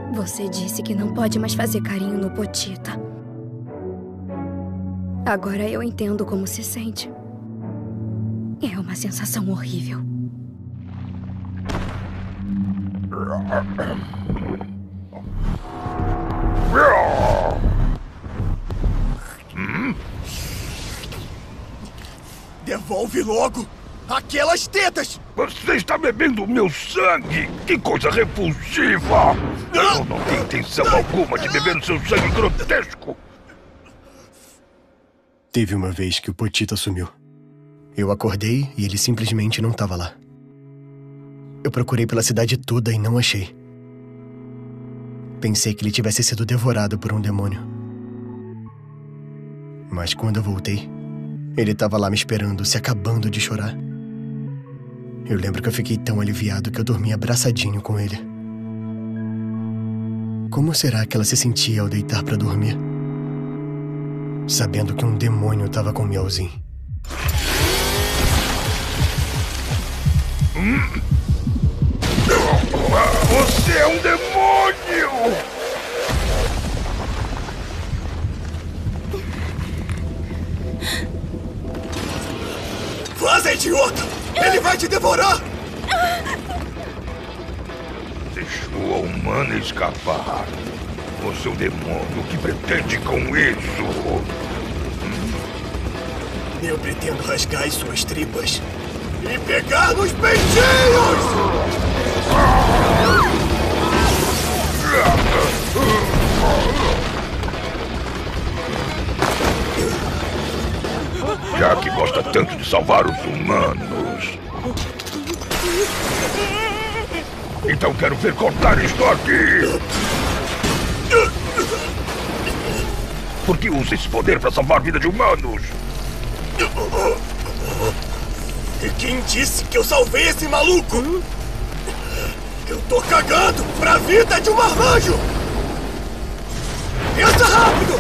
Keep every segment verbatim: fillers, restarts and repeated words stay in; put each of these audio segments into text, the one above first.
Você disse que não pode mais fazer carinho no Potita. Agora eu entendo como se sente. É uma sensação horrível. Hum? Devolve logo aquelas tetas! Você está bebendo o meu sangue! Que coisa repulsiva! Eu não tenho intenção alguma de beber o seu sangue grotesco! Teve uma vez que o Potita sumiu. Eu acordei e ele simplesmente não estava lá. Eu procurei pela cidade toda e não achei. Pensei que ele tivesse sido devorado por um demônio. Mas quando eu voltei, ele estava lá me esperando, se acabando de chorar. Eu lembro que eu fiquei tão aliviado que eu dormi abraçadinho com ele. Como será que ela se sentia ao deitar para dormir, sabendo que um demônio estava com Miauzinho? Hum? Você é um demônio! Vaza, idiota! Ele vai te devorar! Deixou a humana escapar. Você é um demônio. O que pretende com isso? Eu pretendo rasgar as suas tripas e pegar nos peitinhos! Já que gosta tanto de salvar os humanos, então quero ver cortar isto aqui! Por que usa esse poder para salvar a vida de humanos? E quem disse que eu salvei esse maluco? Eu tô cagando pra vida de um marmanjo! Pensa rápido!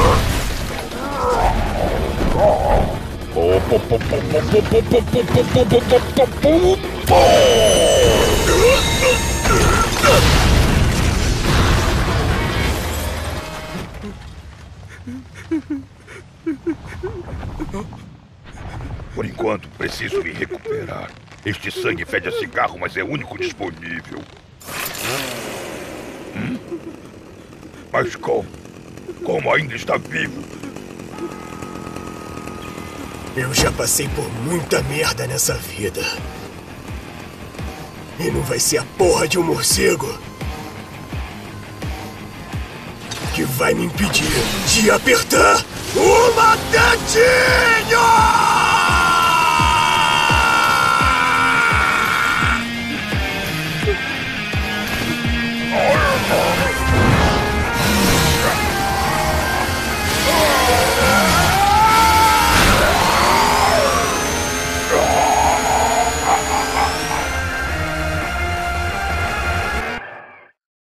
Por enquanto, preciso me recuperar. Este sangue fede a cigarro, mas é o único disponível. Hum? Mas como? Como ainda está vivo? Eu já passei por muita merda nessa vida. E não vai ser a porra de um morcego que vai me impedir de apertar uma tetinha!